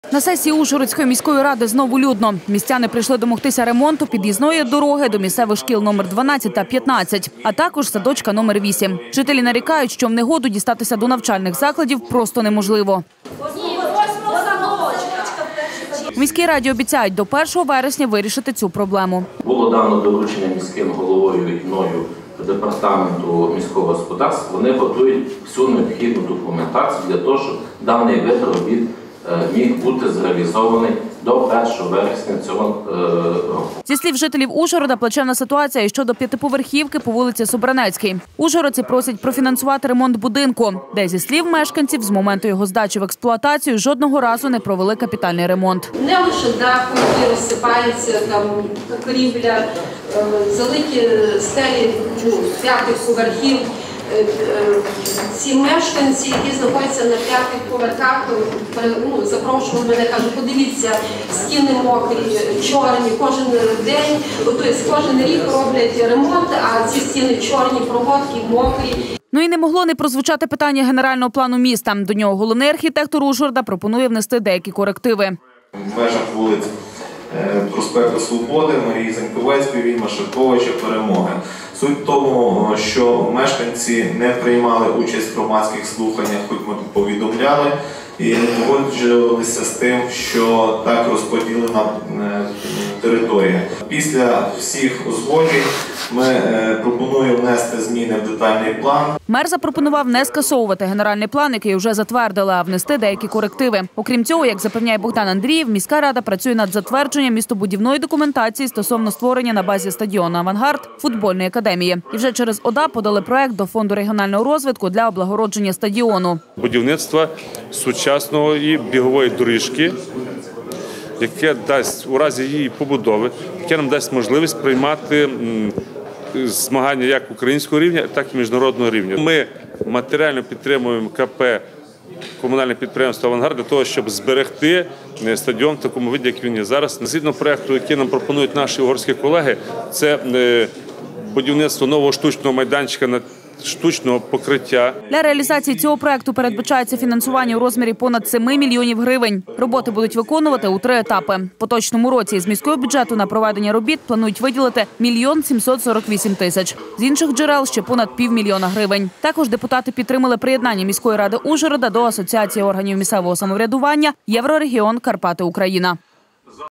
На сесії Ужгородської міської ради знову людно. Містяни прийшли домогтися ремонту під'їзної дороги до місцевих шкіл номер 12 та 15, а також садочка номер 8. Жителі нарікають, що в негоду дістатися до навчальних закладів просто неможливо. У міській раді обіцяють до 1 вересня вирішити цю проблему. Було дано доручення міським головою і мною департаменту міського господарства. Вони готують всю необхідну документацію для того, щоб даний вид робіт міг бути зреалізований до 1 вересня цього року. Зі слів жителів Ужгорода, плачевна ситуація і щодо п'ятиповерхівки по вулиці Собранецькій. Ужгородці просять профінансувати ремонт будинку, де, зі слів мешканців, з моменту його здачі в експлуатацію жодного разу не провели капітальний ремонт. Не лише дах, який розсипається, там покрівля, залиті стелі 5-х поверхів. Ці мешканці, які знаходяться на 5-х поверхах, запрошували мене, кажуть, подивіться, стіни мокрі, чорні, кожен день, тобто кожен рік роблять ремонт, а ці стіни чорні, проводки, мокрі. Ну і не могло не прозвучати питання генерального плану міста. До нього головний архітектор Ужгорода пропонує внести деякі корективи. В межах вулиць проспекту Свободи, Марії Заньковецької, Вільма Шевковича, Перемоги. Суть в тому, що мешканці не приймали участь в громадських слуханнях, хоч ми повідомляли, і не погоджувалися з тим, що так розподілена територія. Після всіх узгоджень ми пропонуємо внести зміни в детальний план. Мер запропонував не скасовувати генеральний план, який вже затвердили, а внести деякі корективи. Окрім цього, як запевняє Богдан Андрієв, міська рада працює над затвердженням містобудівної документації стосовно створення на базі стадіону «Авангард» футбольної академії. І вже через ОДА подали проект до Фонду регіонального розвитку для облагородження стадіону. Будівництво сучасної бігової доріжки, яке дасть у разі її побудови, яке нам дасть можливість приймати змагання як українського рівня, так і міжнародного рівня. Ми матеріально підтримуємо КП комунальне підприємство «Авангард» для того, щоб зберегти стадіон в такому виді, як він є зараз. Згідно проєкту, який нам пропонують наші угорські колеги, це будівництво нового штучного майданчика на штучного покриття. Для реалізації цього проекту передбачається фінансування у розмірі понад 7 мільйонів гривень. Роботи будуть виконувати у 3 етапи. В поточному році з міського бюджету на проведення робіт планують виділити 1 748 000. З інших джерел ще понад 500 000 гривень. Також депутати підтримали приєднання міської ради Ужгорода до Асоціації органів місцевого самоврядування «Єврорегіон Карпати Україна».